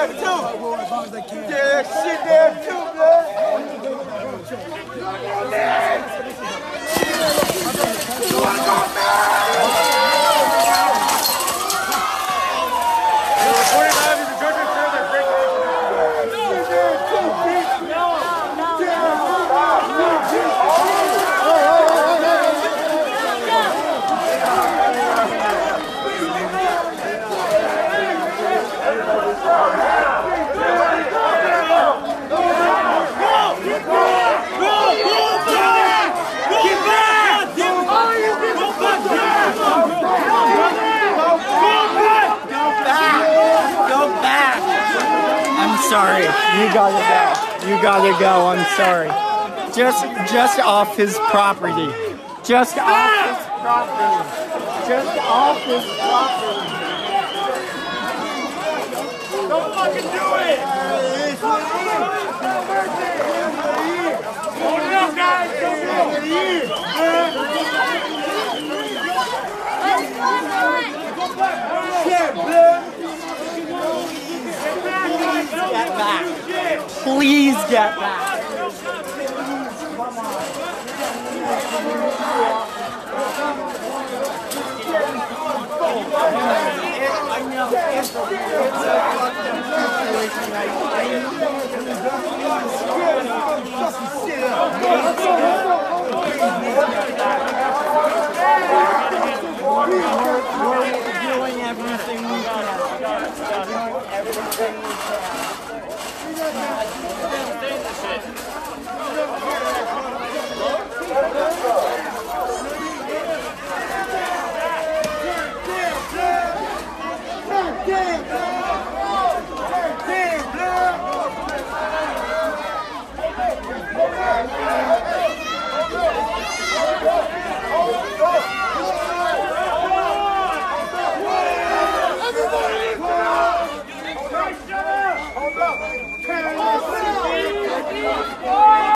there too. Yeah, shit there too, man. Sorry, you gotta go. You gotta go. I'm sorry. Just off his property. Just off his property. Just off his property. Don't fucking do it! Hold it up, guys! Shit, man! Get back. Please get back. We're doing everything we can.